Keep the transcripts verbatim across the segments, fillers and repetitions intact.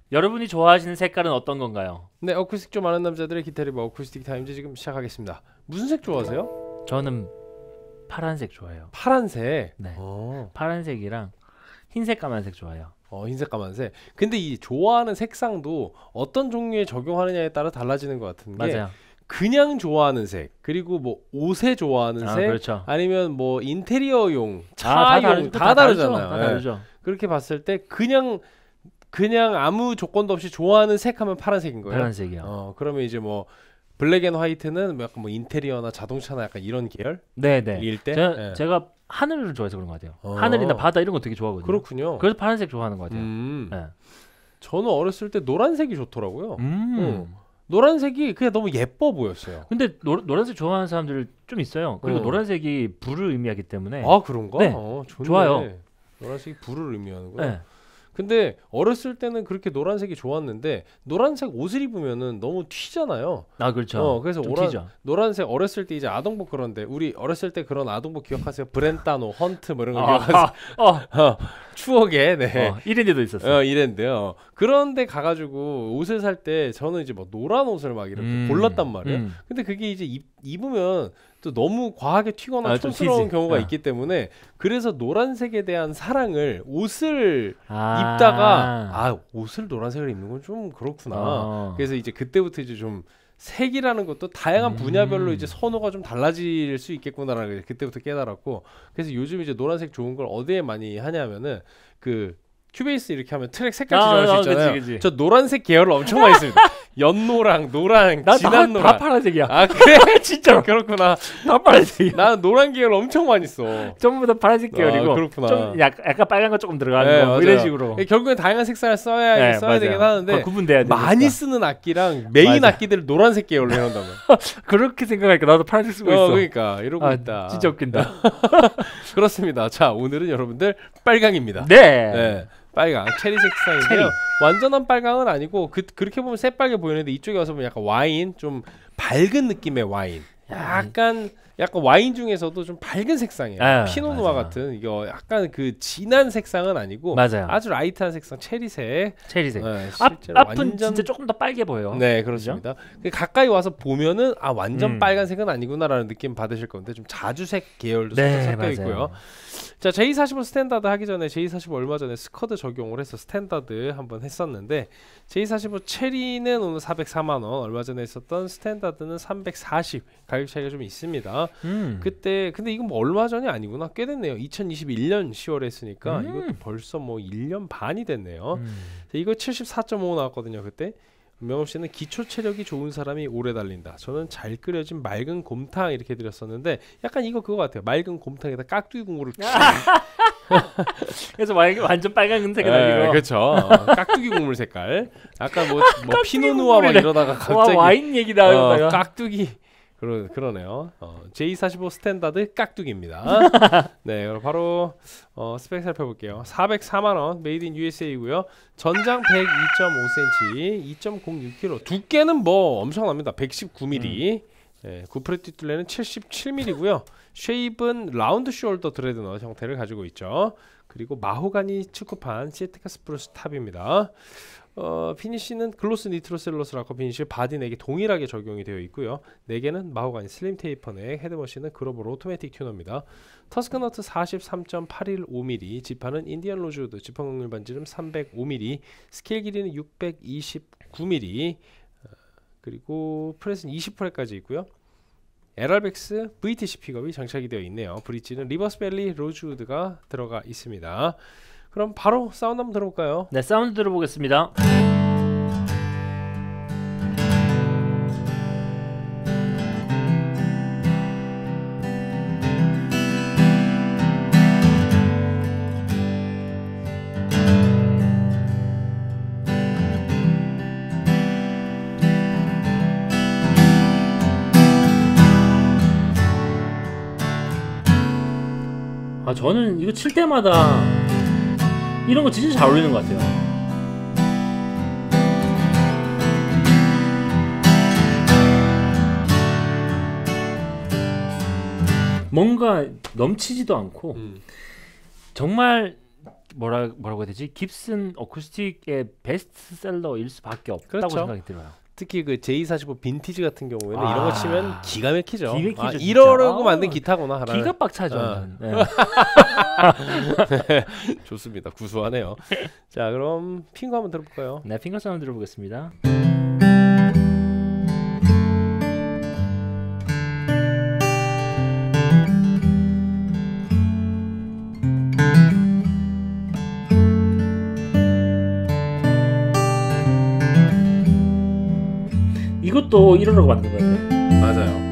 여러분이 좋아하시는 색깔은 어떤 건가요? 네, 어쿠스틱 좀 아는 남자들의 기타 리뷰 어쿠스틱 타임즈 지금 시작하겠습니다. 무슨 색 좋아하세요? 저는 파란색 좋아해요. 파란색. 네. 어. 파란색이랑 흰색, 까만색 좋아해요. 어, 흰색, 까만색. 근데 이 좋아하는 색상도 어떤 종류에 적용하느냐에 따라 달라지는 것 같은 게 맞아요. 그냥 좋아하는 색, 그리고 뭐 옷에 좋아하는 아, 색, 그렇죠. 아니면 뭐 인테리어용, 아, 차용 다, 다, 다르, 다르잖아요. 다 예. 다르죠. 그렇게 봤을 때 그냥 그냥 아무 조건도 없이 좋아하는 색 하면 파란색인 거예요. 파란색이요. 어, 그러면 이제 뭐 블랙 앤 화이트는 약간 뭐 인테리어나 자동차나 약간 이런 계열? 네네. 일 때? 제가, 예. 제가 하늘을 좋아해서 그런 것 같아요. 어. 하늘이나 바다 이런 거 되게 좋아하거든요. 그렇군요. 그래서 파란색 좋아하는 것 같아요. 음. 네. 저는 어렸을 때 노란색이 좋더라고요. 음. 음. 노란색이 그냥 너무 예뻐 보였어요. 근데 노, 노란색 좋아하는 사람들 좀 있어요. 그리고 어. 노란색이 불을 의미하기 때문에. 아, 그런가? 네. 어, 좋네. 좋아요. 노란색이 불을 의미하는구나. 네. 근데 어렸을 때는 그렇게 노란색이 좋았는데 노란색 옷을 입으면은 너무 튀잖아요. 아, 그렇죠. 어, 그래서 좀 오란, 튀죠. 노란색 어렸을 때 이제 아동복 그런데 우리 어렸을 때 그런 아동복 기억하세요? 브렌타노, 헌트 뭐 이런 거 아, 기억하세요? 어, 어, 추억에 네. 어, 일인데도 있었어요. 어, 이랬는데요. 그런데 가가지고 옷을 살 때 저는 이제 뭐 노란 옷을 막 이렇게 음, 골랐단 말이에요. 음. 근데 그게 이제 입, 입으면 또 너무 과하게 튀거나 아, 좀 촌스러운 튀지. 경우가 어. 있기 때문에 그래서 노란색에 대한 사랑을 옷을 아. 입다가 아 옷을 노란색을 입는 건 좀 그렇구나. 어. 그래서 이제 그때부터 이제 좀 색이라는 것도 다양한 음. 분야별로 이제 선호가 좀 달라질 수 있겠구나라는 걸 그때부터 깨달았고 그래서 요즘 이제 노란색 좋은 걸 어디에 많이 하냐면은 그 큐베이스 이렇게 하면 트랙 색깔 아, 조정할 수 아, 있잖아요. 그치, 그치. 저 노란색 계열을 엄청 많이 씁니다. 연노랑 노랑 나 진한 다, 노랑. 다 파란색이야. 아 그래? 진짜로. 그렇구나. 다 파란색이야. 나는 노란 계열 엄청 많이 써. 전부 다 파란색 계열이고. 아, 그렇구나. 좀 약, 약간 빨간 거 조금 들어가는 네, 거. 뭐 맞아요. 이런 식으로. 예, 결국엔 다양한 색상을 써야 네, 써야 맞아요. 되긴 하는데 그거 구분돼야 되니까. 많이 쓰는 악기랑 메인 맞아. 악기들을 노란색 계열로 해놓는다면. 그렇게 생각하니까 나도 파란색 쓰고 어, 있어. 그러니까 이러고 아, 있다. 진짜 웃긴다. 그렇습니다. 자, 오늘은 여러분들 빨강입니다. 네. 네. 빨강 체리 색상인데요. 체리. 완전한 빨강은 아니고 그, 그렇게 보면 새빨개 보이는데 이쪽에 와서 보면 약간 와인 좀 밝은 느낌의 와인. 약간 약간 와인 중에서도 좀 밝은 색상이에요. 아, 피노누아 맞아. 같은 이거 약간 그 진한 색상은 아니고 맞아요. 아주 라이트한 색상 체리색. 체리색. 네, 앞, 실제로 앞은 완전 진짜 조금 더 빨개 보여요. 네, 그렇습니다. 그 가까이 와서 보면은 아 완전 음. 빨간색은 아니구나라는 느낌 받으실 건데 좀 자주색 계열도 네, 살짝 섞여 맞아요. 있고요. 자, 제이 사십오 스탠다드 하기 전에 제이 사십오 얼마 전에 스커드 적용을 해서 스탠다드 한번 했었는데 제이 사십오 체리는 오늘 사백사만 원, 얼마 전에 했었던 스탠다드는 삼백사십 가격 차이가 좀 있습니다. 음. 그때 근데 이건 뭐 얼마 전이 아니구나. 꽤 됐네요. 이천이십일 년 시월에 했으니까 음. 이것도 벌써 뭐 일 년 반이 됐네요. 음. 이거 칠십사 점 오 나왔거든요. 그때 명업 씨는 기초 체력이 좋은 사람이 오래 달린다. 저는 잘 끓여진 맑은 곰탕 이렇게 드렸었는데 약간 이거 그거 같아요. 맑은 곰탕에다 깍두기 국물을 그래서 완- 완전 빨간색은 네, 아니고. 그렇죠. 어, 깍두기 국물 색깔. 아까 뭐, 뭐 피노누아 막 국물이래. 이러다가 와, 갑자기 와인 얘기 어, 나오다가. 깍두기 그러, 그러네요. 어, 제이 사십오 스탠다드 깍두기입니다. 네, 그럼 바로 어, 스펙 살펴볼게요. 사백사만 원 메이드 인 유에스에이고요. 전장 백이 점 오 센티미터, 이 점 공육 킬로그램. 두께는 뭐 엄청납니다. 백십구 밀리미터. 음. 네, 구프레티 툴레는 칠십칠 밀리미터고요. 쉐입은 라운드 숄더 드레드넛 형태를 가지고 있죠. 그리고 마호가니 측구판 시트카 스프루스 탑입니다. 어, 피니쉬는 글로스 니트로셀러스 라커 피니쉬 바디 넥에 동일하게 적용이 되어 있고요. 넥에는 마호가니 슬림 테이퍼 넥, 헤드머신은 그로벌 오토매틱 튜너입니다. 터스크너트 사십삼 점 팔일오 밀리미터, 지판은 인디언 로즈우드, 지판 곡률 반지름 삼백오 밀리미터, 스케일 길이는 육백이십구 밀리미터, 어, 그리고 프렛은 이십 프렛까지 있고요. 엘알백스 브이티씨 픽업이 장착이 되어 있네요. 브릿지는 리버스벨리 로즈우드가 들어가 있습니다. 그럼 바로 사운드 한번 들어볼까요? 네, 사운드 들어보겠습니다. 아, 저는 이거 칠 때마다 이런 거 진짜 잘 어울리는 것 같아요. 뭔가 넘치지도 않고 음. 정말 뭐라 뭐라고 해야 되지? 깁슨 어쿠스틱의 베스트셀러일 수밖에 없다고 그렇죠. 생각이 들어요. 특히 그 제이 사십오 빈티지 같은 경우에는 아, 이런 거 치면 기가 막히죠. 기가 막히죠, 아, 진짜. 이러려고 아, 만든 기타구나. 라는. 기가 빡차죠. 어. 네. 네, 좋습니다. 구수하네요. 자, 그럼 핑거 한번 들어볼까요? 네, 핑거 사운드 들어보겠습니다. 이것도 이러려고 만든 것 같아요. 맞아요.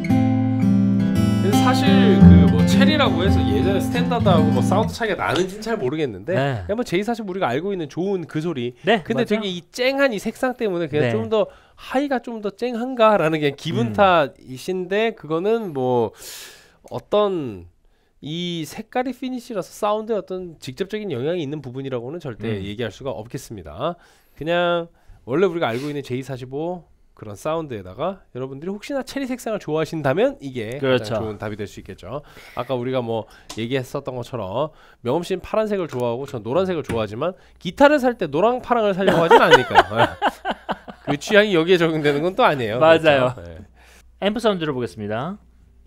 근데 사실 그 뭐 체리라고 해서 예전에 스탠다드하고 뭐 사운드 차이가 나는지는 잘 모르겠는데 네. 그냥 뭐 제이 사십오 우리가 알고 있는 좋은 그 소리. 네, 근데 맞아. 되게 이 쨍한 이 색상 때문에 그냥 네. 좀 더 하이가 좀 더 쨍한가라는 그냥 기분 음. 탓이신데 그거는 뭐 어떤 이 색깔이 피니시라서 사운드에 어떤 직접적인 영향이 있는 부분이라고는 절대 음. 얘기할 수가 없겠습니다. 그냥 원래 우리가 알고 있는 제이 사십오 그런 사운드에다가 여러분들이 혹시나 체리 색상을 좋아하신다면 이게 그렇죠. 가장 좋은 답이 될 수 있겠죠. 아까 우리가 뭐 얘기했었던 것처럼 명엄 씨는 파란색을 좋아하고 전 노란색을 좋아하지만 기타를 살 때 노랑 파랑을 살려고 하진 않으니까요. 그 취향이 여기에 적용되는 건 또 아니에요. 맞아요. 그렇죠? 네. 앰프 사운드 들어보겠습니다.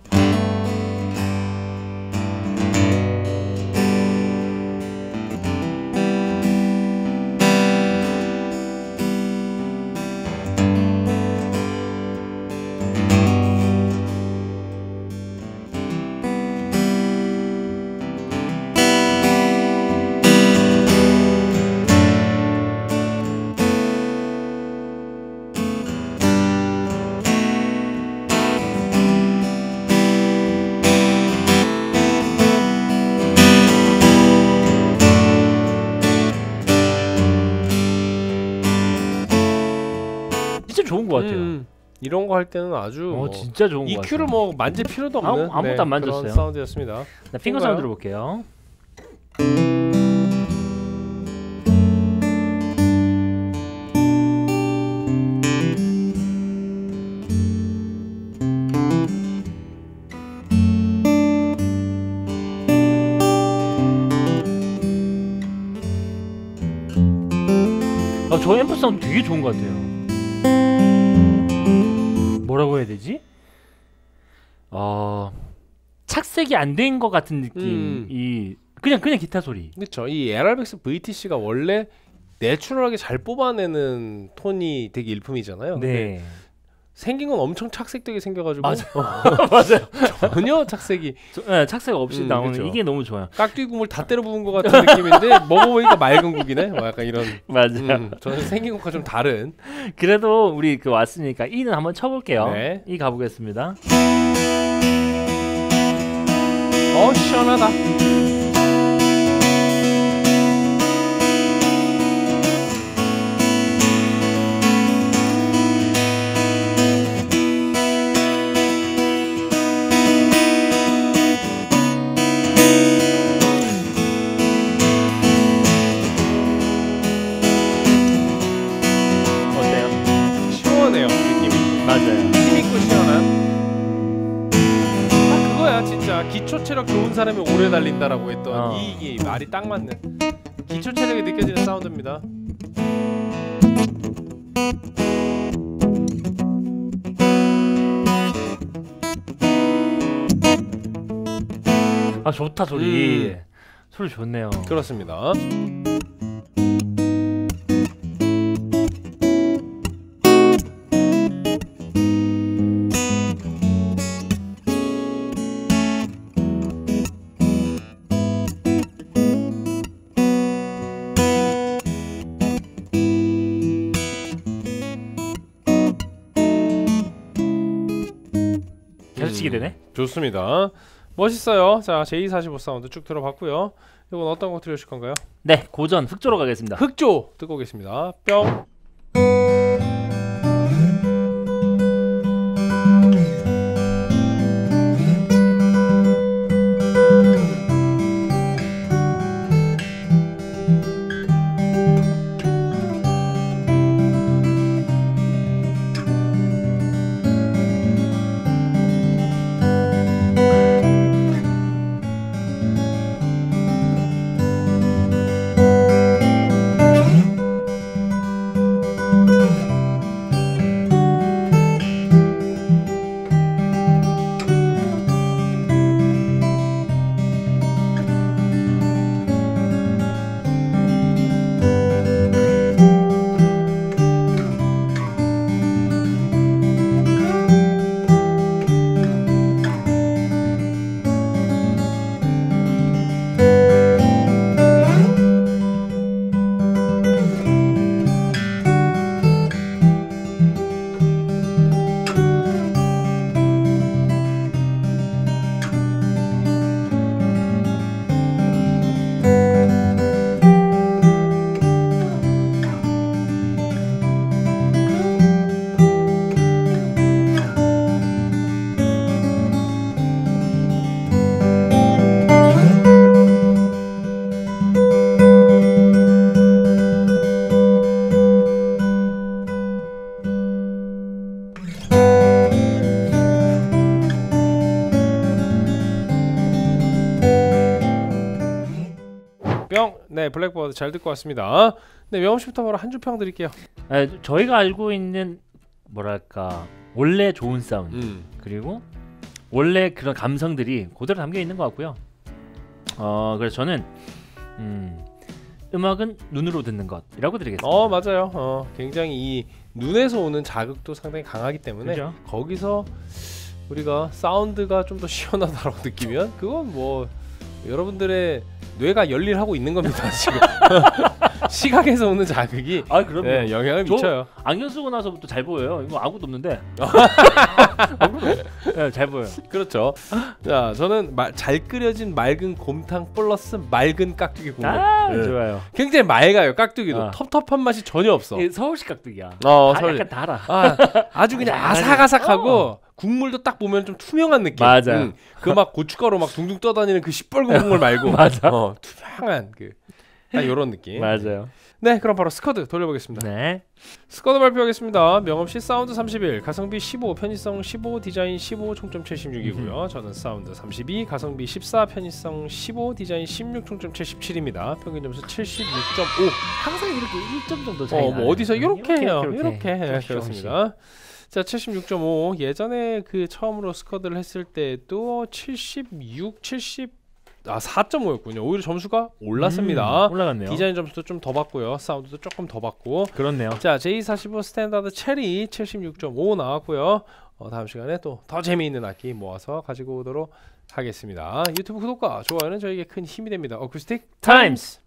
진짜 좋은 것 같아요. 음, 이런 거 할 때는 아주 어, 뭐 진짜 좋은 것 같아요. 이큐를 뭐 만질 필요도 없는 아무- 아무것도 안 만졌어요. 그런 사운드였습니다. 네, 핑거 사운드 들어볼게요. 아, 저 앰프 사운드 되게 좋은 것 같아요. 뭐라고 해야 되지? 어, 착색이 안 된 것 같은 느낌이 그냥 그냥 기타 소리. 그렇죠. 이 엘알백스 브이티씨가 원래 내추럴하게 잘 뽑아내는 톤이 되게 일품이잖아요. 근데 네. 생긴 건 엄청 착색되게 생겨가지고 맞아요. 맞아요. 전혀 착색이 저, 네, 착색 없이 음, 나오는 그쵸. 이게 너무 좋아요. 깍두기 국물 다 때려 부은 것 같은 느낌인데 먹어보니까 맑은 국이네. 뭐 약간 이런. 맞아요. 음, 저는 생긴 것과 좀 다른. 그래도 우리 그 왔으니까 이는 한번 쳐볼게요. 네. 이 가보겠습니다. 어 시원하다. 어때요? 시원해요 느낌이. 맞아요. 힘있고 시원한. 딱 그거야 진짜. 기초 체력 좋은 사람이 오래 달린다라고 했던 어. 이, 이게 말이 딱 맞는. 기초 체력이 느껴지는 사운드입니다. 아, 좋다 소리. 음. 소리 좋네요. 그렇습니다. 계속 치게 되네. 좋습니다. 멋있어요. 자, 제이 사십오 사운드 쭉 들어봤고요. 이건 어떤 거 들으실 건가요? 네, 고전 흑조로 가겠습니다. 흑조 듣고 오겠습니다. 뿅. 네, 블랙버드 잘 듣고 왔습니다. 네, 명호 씨부터 바로 한 줄 평 드릴게요. 아, 저희가 알고 있는 뭐랄까 원래 좋은 사운드 음. 그리고 원래 그런 감성들이 그대로 담겨 있는 것 같고요. 어 그래서 저는 음, 음악은 눈으로 듣는 것이라고 드리겠습니다. 어 맞아요. 어 굉장히 이 눈에서 오는 자극도 상당히 강하기 때문에 그죠? 거기서 우리가 사운드가 좀 더 시원하다라고 느끼면 그건 뭐 여러분들의 뇌가 열일하고 있는 겁니다. 지금 시각에서 오는 자극이 아 그럼요. 네, 영향을 저- 미쳐요. 안경 쓰고 나서부터 잘 보여요. 이거 아무것도 없는데. 네, 잘 보여요. 그렇죠. 자, 저는 마, 잘 끓여진 맑은 곰탕 플러스 맑은 깍두기 국물. 아 네. 좋아요. 굉장히 맑아요. 깍두기도 아. 텁텁한 맛이 전혀 없어. 이 서울식 깍두기야. 어, 다 서울. 약간 달아. 아, 아주 그냥 아주 아삭아삭하고 어. 국물도 딱 보면 좀 투명한 느낌. 맞아요. 그 막 고춧가루 막 둥둥 떠다니는 그 시뻘건 국물 말고 맞아. 어, 투명한 그 딱 이런 느낌. 맞아요. 네, 그럼 바로 스쿼드 돌려보겠습니다. 네. 스쿼드 발표하겠습니다. 명엄씨 사운드 삼십일, 가성비 십오, 편의성 십오, 디자인 십오, 총점 칠십육이고요. 저는 사운드 삼십이, 가성비 십사, 편의성 십오, 디자인 십육, 총점 칠십칠입니다. 평균 점수 칠십육 점 오. 항상 이렇게 일 점 정도 차이 어, 나요. 뭐 어디서 이렇게 해요. 이렇게, 이렇게, 해. 조금씩, 그렇습니다. 자, 칠십육 점 오. 예전에 그 처음으로 스쿼드를 했을 때도 칠십육, 칠십 아 사 점 오였군요. 오히려 점수가 올랐습니다. 음, 올라갔네요. 디자인 점수도 좀 더 받고요. 사운드도 조금 더 받고. 그렇네요. 자, 제이 사십오 스탠다드 체리 칠십육 점 오 나왔고요. 어, 다음 시간에 또 더 재미있는 악기 모아서 가지고 오도록 하겠습니다. 유튜브 구독과 좋아요는 저에게 큰 힘이 됩니다. 어쿠스틱 타임스.